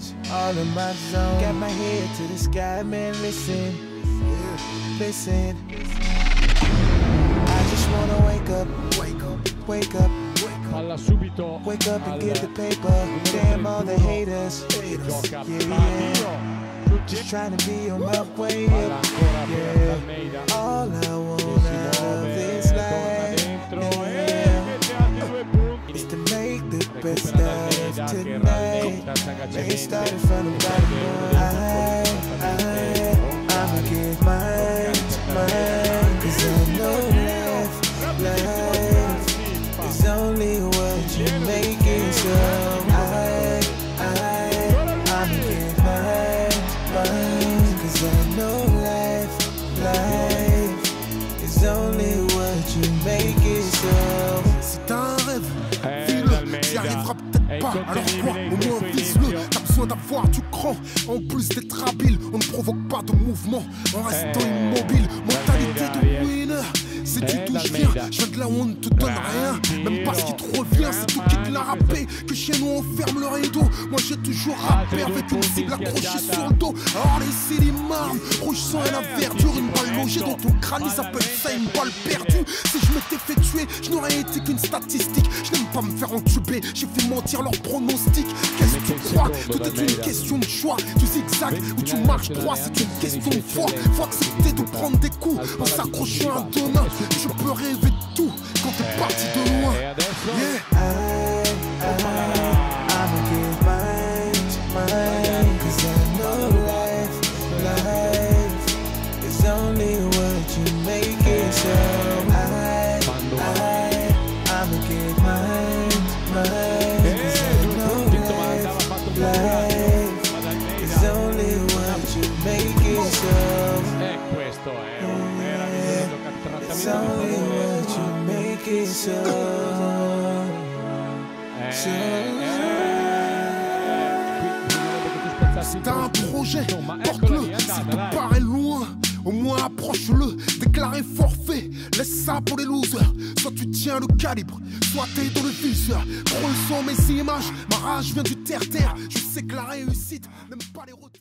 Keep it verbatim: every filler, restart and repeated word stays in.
words, all in my zone. Got my head to the sky, man, listen, listen. I just wanna wake up, wake up, wake up. Palla subito. Wake up and get the paper. Damn all the haters. Gioca Yeah, yeah. Just trying to be on my way up. Yeah. All I wanna is life. Yeah. Is to make the best out of tonight. They started from the bottom. I, I, I'ma get mine, mine. Cause I know life, life is only what you make it. So I, I, I'ma get mine, mine. Cause I know life, life is only what you make it. So c'est un rêve, vis-le, t'y arriveras peut-être pas. Alors quoi, au moins vise-le. T'as besoin d'avoir du cran, en plus d'être habile. On ne provoque pas de mouvement en restant immobile. Mentalité de winner. Si tu touches bien, je viens de là où on ne te donne rien. Même pas ce qui te revient, c'est tout qui te l'a rappé. Que chez nous on ferme le rideau. Moi j'ai toujours rappé avec une cible accrochée sur le dos. Alors laissez les marmes, rouge sang et la verdure. Une balle logée dans ton crâne, ils appellent ça une balle perdue. Si je m'étais fait tuer, je n'aurais été qu'une statistique. Je n'aime pas me faire entuber, j'ai fait mentir leurs pronostics. Qu'est-ce que tu crois? Tout est une question de choix. Tu zigzags ou tu marches droit, c'est une question de foi. Faut accepter de prendre des coups en s'accrochant à deux mains. Je peux rêver de tout quand t'es parti de loin. Yeah. I, I, I'ma get mine, mine. Cause I know life, life is only what you make it. So I, I, I'ma get mine, mine. Cause I know life, life is only what you make it. So E questo è un meraviglioso it's trattamento. only what you make it. So, so. C'est un projet, porte-le, s'il te paraît loin. Au moins approche-le, déclaré forfait. Laisse ça pour les losers. Soit tu tiens le calibre, soit t'es dans le viseur. Creusons mes images, ma rage vient du terre-terre. Je sais que la réussite n'aime pas les retours.